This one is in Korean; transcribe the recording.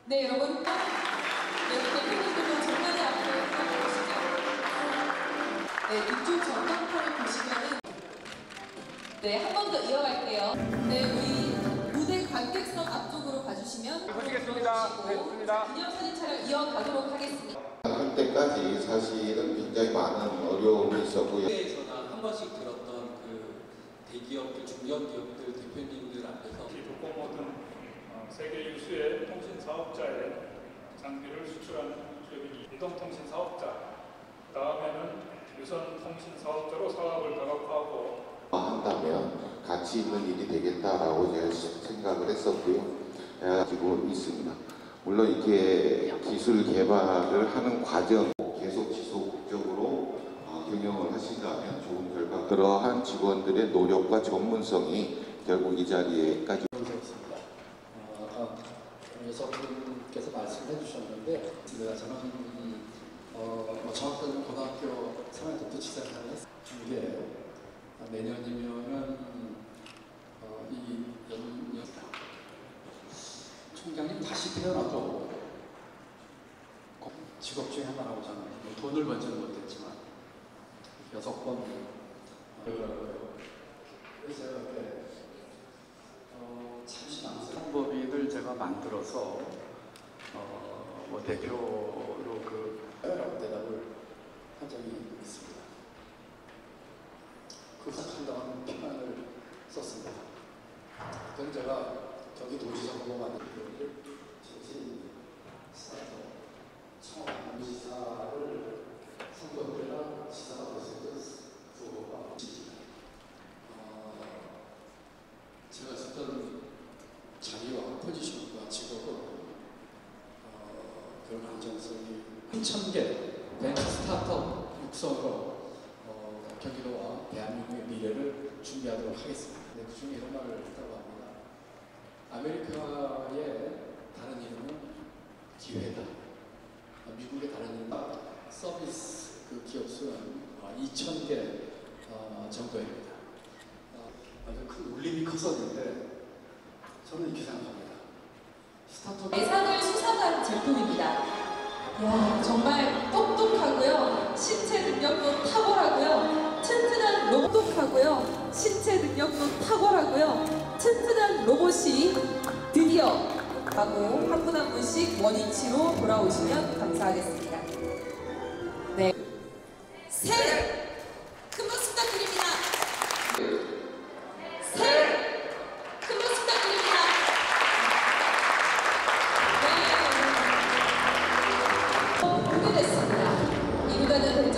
네, 여러분. 네, 대표님들도 전면에 앞에 보시죠. 네, 이쪽 전광판을 보시면은 네, 한 번 더 이어갈게요. 네, 우리 무대 관객석 앞쪽으로 가주시면 보시겠습니다. 네, 좋습니다. 기념사진 촬영 이어가도록 하겠습니다. 할 때까지 사실은 굉장히 많은 어려움이 있었고요. 에서나 한 번씩 들었던 그 대기업들, 중견기업들 대표님들 앞에서 두꺼운 모든 세계 유수의 통신 사업자의 장비를 수출하는 기업이 이동통신 사업자, 다음에는 유선 통신 사업자로 사업을 다각화하고 한다면 가치 있는 일이 되겠다라고 제가 생각을 했었고요. 가지고 있습니다. 물론 이렇게 기술 개발을 하는 과정 계속 지속적으로 경영을 하신다면 좋은 결과, 그러한 직원들의 노력과 전문성이 결국 이 자리에까지 있습니다. 아까 여성분께서 말씀해 주셨는데 저는 정확한 고등학교 3학년 때부터 지사생활을 했습니다. 이게 내년이면은 이 총장님 다시 태어나도 직업 중에 하나라고 저는 돈을 벌지는 못했지만 6번 그러더라고요. 그래서 이렇게 잠시만 홍보비를 제가 만들어서 뭐 대표로 라고 대답을 한 적이 있습니다. 그 한동안 평안을 썼습니다. 그건 제가 경기도지사 후보 만든 거를 사서 청와지사를 선거 때나 지사가 됐을 때 후보가 제가 어떤 자리와 포지션과 직업은 그런 안정성이 1,000개 벤처 스타트업 육성으로 경기도와 대한민국의 미래를 준비하도록 하겠습니다. 네, 그 중에 이런 말을 했다고 합니다. 아메리카의 다른 이름은 기회다. 미국의 다른 이름은 서비스 그 기업 수는 2,000개 정도입니다. 아주 큰 울림이 컸었는데 저는 이렇게 생각합니다. 스타트업 대상을 수상한 제품입니다. 야, 정말 똑똑하고요. 신체 능력도 탁월하고요. 튼튼한 똑똑하고요. 신체 능력도 탁월하고요. 튼튼한 로봇이 드디어 하고 한 분 한 분씩 원위치로 돌아오시면 감사하겠습니다. 네, 셋! 큰 박수 부탁드립니다. 셋! 큰 박수 부탁드립니다. 네. 공개됐습니다. 이 무대는